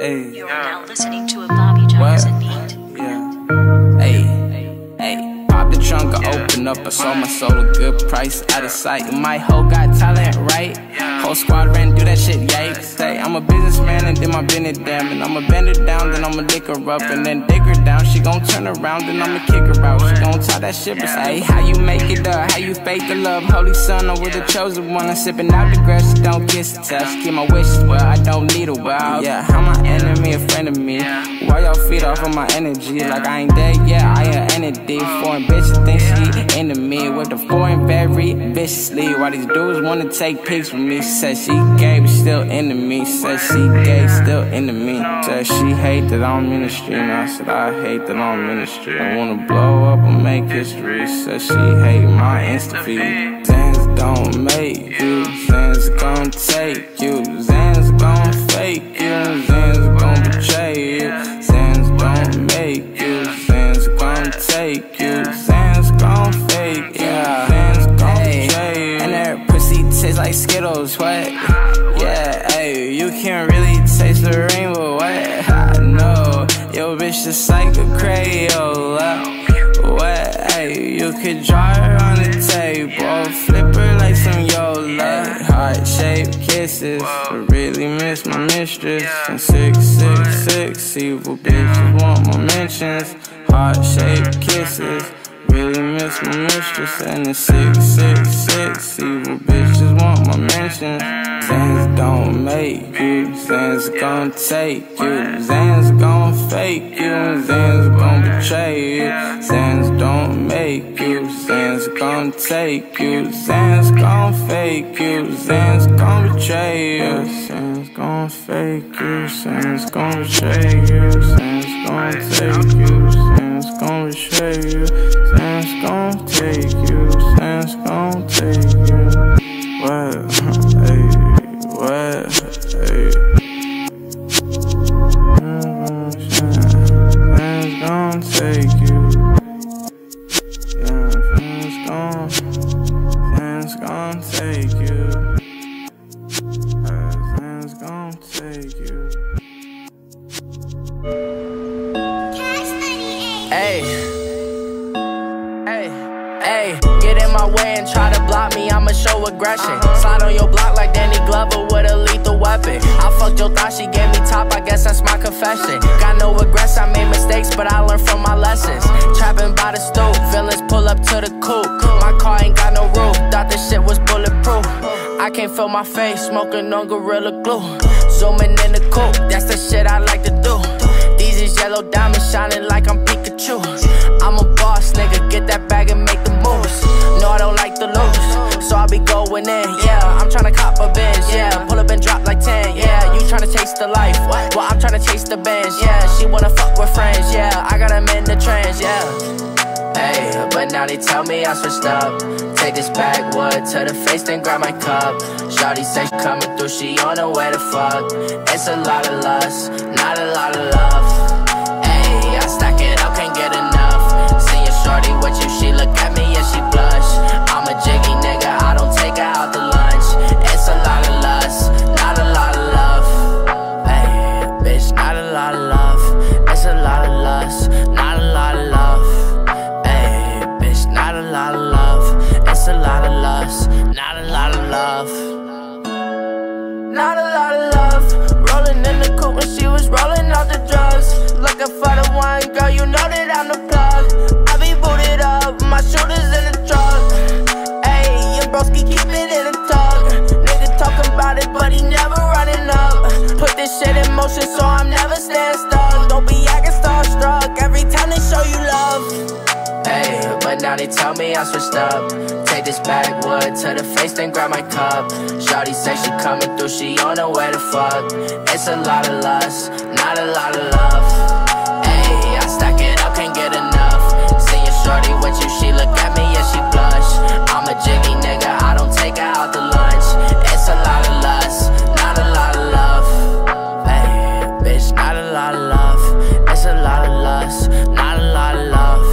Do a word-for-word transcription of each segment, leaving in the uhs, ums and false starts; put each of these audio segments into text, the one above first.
Hey. You are now listening to a Bobby Johnson beat. Yeah. Hey. Hey. Pop the trunk, I open up. I sold my soul a good price, out of sight. My hoe got talent, right? Whole squad ran, do that shit, yay. Say, I'm a businessman and then my business damn. And I'ma bend her down, then I'ma lick her up. And then dig her down, she gon' turn around, then I'ma kick her out. She gon' talk that shit, but say, how you make it up? How you fake the love? Holy son, I'm with the chosen one. I'm sipping out the grass, she don't kiss the touch. Keep my wishes well, I don't need a while. Yeah, how my enemy a friend of me? Why y'all feed off of my energy? Like I ain't dead, yeah, I an entity. Foreign bitches think she into me with the foreign very viciously. Why these dudes wanna take pics with me? Said she gay, but still into me. Said she gay, still into me. Said she hate that I'm in the street. And I said I hate that I'm in the street. I wanna blow up and make history. Said she hate my Insta feed. Zans don't make you, Zans gon' take you, Zans gon' fake you, Zans gon' betray you. Zans don't make you, Zans gon' take you, Zans gon' fake you, Zans gon' betray you. And that pussy tastes like Skittles, what? Yeah, ayy, you can't really taste the rainbow, what? I know, yo bitch just like a Crayola. What, ayy, you could draw her on the table, flip her like some Yola. Heart-shaped kisses, I really miss my mistress. And six six six, evil bitches want my mentions. Heart-shaped kisses, really miss my mistress. And the six six six, evil bitches want my mentions. Zans don't make you, Zans gon' take you, Zans gon' fake you, Zans gon' betray you. Zans don't make you, Zans gon' take you, Zans gon' fake you, Zans gon' betray you. Zans gon' fake you, Zans gon' betray you, Zans gon' take you, Zans gon' betray you, Zans gon' take you, Zans gon' take you. What? Hey. What? Hey. Fans gon' take you. Yeah, fans gon', fans gon' take you. Uh, fans gon' take you. Hey, hey, hey, get in my way and try to block me, I'ma show aggression. Slide on your block like Danny Glover with a lethal weapon. I fucked your thought, she gave me top, I guess that's my confession. Got no regrets, I made mistakes, but I learned from my lessons. Trapping by the stoop, villains pull up to the coupe. My car ain't got no roof, thought this shit was bulletproof. I can't feel my face, smoking on Gorilla Glue. Zooming in the coupe, that's the shit I like to do. These is yellow diamonds shining like I'm Pikachu. I'm a boss, nigga, get that bag and make the moves. No, I don't like to lose, so I be going in, yeah. I'm tryna cop a Benz, yeah. Pull up and drop like ten, yeah. You tryna taste the life, well, I'm tryna chase the Benz, yeah. She wanna fuck with friends, yeah. I got them in the trends, yeah. Hey, but now they tell me I switched up. Take this backwood to the face, then grab my cup. Shawty say she coming through, she on her way to fuck. It's a lot of lust, not a lot of love. Hey, I stack it up, can't get enough. Seeing shorty with you, she look at me and she blush. I'm a jiggy nigga, I don't take her out to lunch. It's a lot of lust, not a lot of love. Hey, bitch, not a lot of love. It's a lot of lust, not a lot of love. Hey, bitch, not a lot of love. It's a lot of lust, not a lot of love. Not a lot of love. Rolling in the coupe when she was rolling out the drugs. Looking for the one, girl, you know that I'm the plug. I be booted up, my shooters in the truck. Ayy, your broski keep it in the tug. Nigga talking about it, but he never running up. Put this shit in motion, so I'm never staying stuck. Don't be acting starstruck every time they show you love. Hey, but now they tell me I switched up. Take this backwood to the face, then grab my cup. Shawty say she coming through, she on her way to fuck. It's a lot of lust, not a lot of love. Hey, I stack it up, can't get enough. Seeing shorty with you, she look at me and she blush. I'm a jiggy nigga, I don't take her out to lunch. It's a lot of lust, not a lot of love. Hey, bitch, not a lot of love. It's a lot of lust, not a lot of love.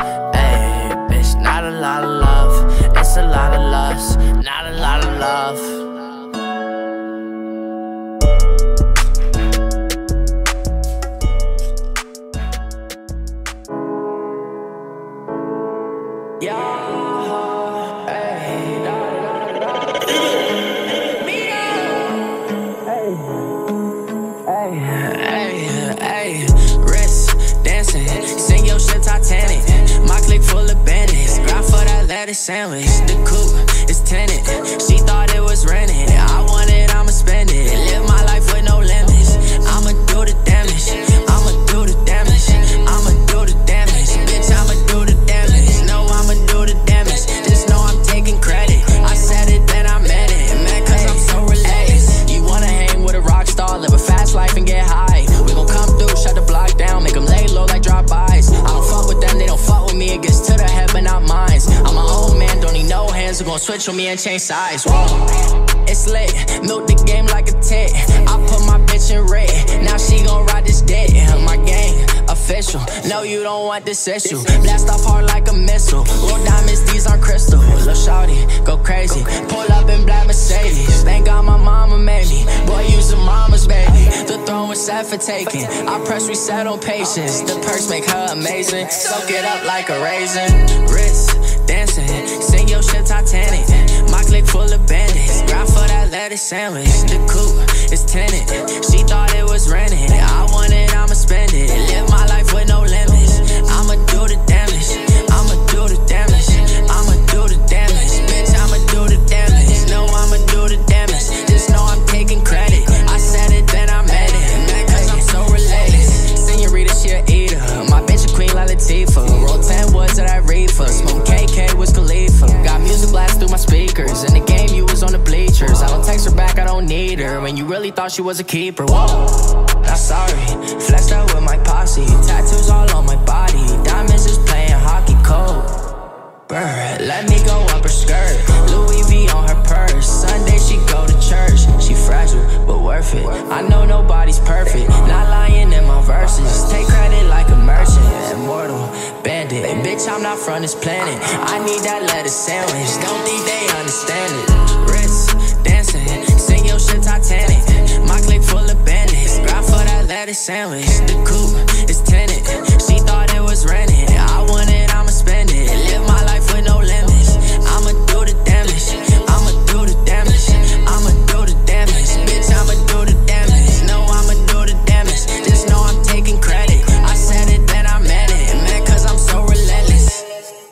Not a lot of love, it's a lot of lust, not a lot of love. sandwich. The coupe is tinted. She thought it was rented. I want it, I'ma spend it. Live my life with no limits. I'ma do the damage. I'ma do the damage. I'ma do the damage. Bitch, I'ma do the damage. No, I'ma do the damage. Just know I'm taking credit. I said it, then I meant it. Man, cause I'm so relaxed. You wanna hang with a rock star, live a fast life and get high. We gon' come through, shut the block down, make them lay low like drive-bys. I don't fuck with them, they don't fuck with me. It gets to the head, but not mine. I'm a old man, don't need no hands. Who gon' switch on me and change sides? Whoa. It's lit, milk the game like a tit. I put my bitch in red, now she gon' ride this dick. My gang, official, no you don't want this issue. Blast off hard like a missile, roll diamonds, these aren't crystal. Lil' shawty, go crazy, pull up in black Mercedes. Thank God my mama made me, boy you's a mama's baby. The throne was set for taking, I press reset on patience. The perks make her amazing, soak it up like a raisin. Wrist, dancing, sing your shit Titanic. My clique full of bandits, grind for that lettuce sandwich. The coupe is tinted, she thought it was rented. I want it, I'ma spend it. Live my life with no limits. I'ma do the damage. I'ma do the damage. I'ma do the damage. Bitch, I'ma do the damage. No, I'ma do the damage. Just know I'm taking credit. I said it, then I meant it. Man, cause I'm so related. Senorita, she a eater. My bitch a queen like Latifah. Roll ten woods of that reefer. Smoke K K, Wiz Khalifa. Got music blast through my speakers. In the game, you was on the bleachers. I don't text her back, I don't need her. When you really thought she was a keeper. Whoa, not sorry. Flexed out with my posse. Tattoos all on my body. Diamonds is playing hockey cold. Bird, let me go up her skirt. Louis V on her purse. Sunday she go to church. She fragile, but worth it. I know nobody's perfect. Not lying in my verses. Take credit like a merchant. Immortal, bandit. Bitch, I'm not from this planet. I need that lettuce sandwich. Don't think they understand it. Wrist, dancing, sing your shit Titanic. My clique full of bandits. Grind for that lettuce sandwich. The coupe is tinted. She thought it was rented. I want it, I'ma spend it. Live my life with no limits. I'ma do the damage. I'ma do the damage. I'ma do the damage. Bitch, I'ma do the damage. No, I'ma do the damage. Just know I'm taking credit. I said it, then I meant it. Man, cause I'm so relentless.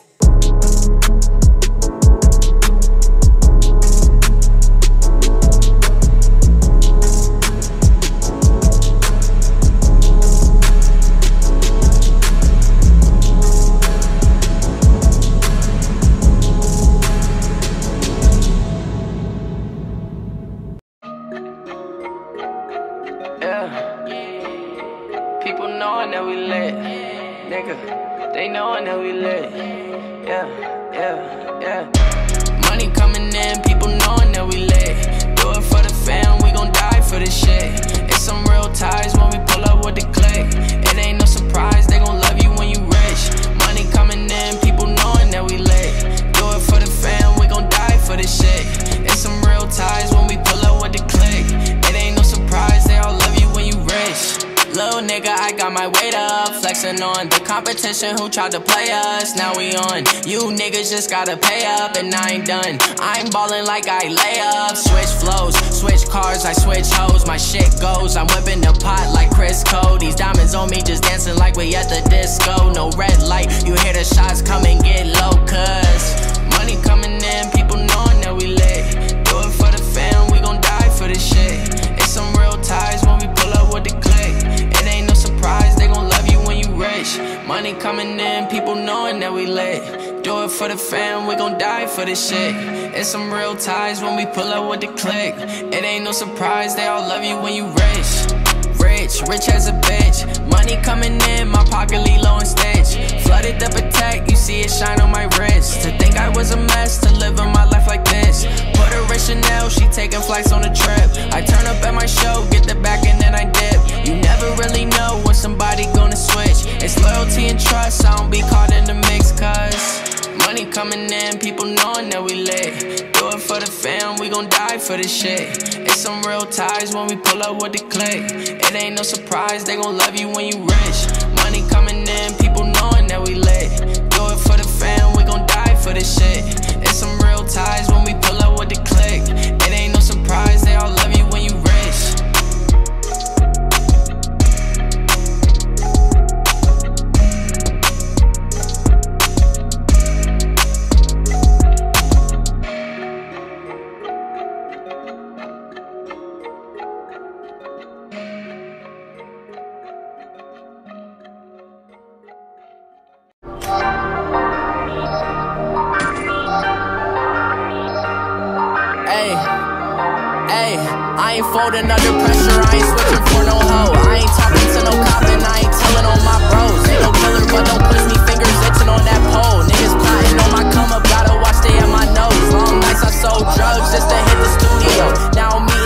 People knowing that we lit, nigga. They knowing that we lit. Yeah, yeah, yeah. Money coming in, people knowing that we lit. Do it for the fam, we gon' die for this shit. It's some real ties when we pull up with the click. It ain't no surprise, they gon' love you when you rich. Money coming in, people knowing that we lit. Do it for the fam, we gon' die for this shit. It's some real ties when we pull up with the click. It ain't no surprise, they all love you when you rich. Little nigga, I got my weight up, flexing on the competition who tried to play us. Now we on, you niggas just gotta pay up, and I ain't done. I'm ballin' like I lay up. Switch flows, switch cars, I switch hoes. My shit goes, I'm whipping the pot like Chris Cole. These diamonds on me just dancing like we at the disco. No red light, you hear the shots come and get low, cuz money coming in, people knowing that we lit. Do it for the fam, we gon' die for this shit. It's some real ties when we pull up with the click. It ain't no surprise, they gon' love you when you rich. Money coming in, people knowing that we lit. Do it for the fam, we gon' die for this shit. It's some real ties when we pull up with the click. It ain't no surprise, they all love you when you rich. Rich, rich as a bitch. Money coming in, my pocket lean low and stitch. Flooded up attack, you see it shine on my wrist. To think I was a mess, to live in my life like this. Put her in Chanel, she taking flights on a trip. I turn up at my show, get the back and then I dip. You never really know when somebody gonna switch. It's loyalty and trust, I don't be caught in the mix, cuz money coming in, people knowing that we lit. Do it for the fam, we gon' die for this shit. It's some real ties when we pull up with the click. It ain't no surprise, they gon' love you when you rich. Money coming in, people knowing that we lit. Do it for the fam, we gon' die for this shit. It's some real ties when we pull up with the click. It ain't no surprise, they all love you when you rich. Ayy, I ain't folding under pressure, I ain't switching for no hoe. I ain't talking to no cop and I ain't telling on my bros. Ain't no killer, but don't push me, fingers itching on that pole. Niggas plotting on my come up, gotta watch they at my nose. Long nights I sold drugs just to hit the studio. Now me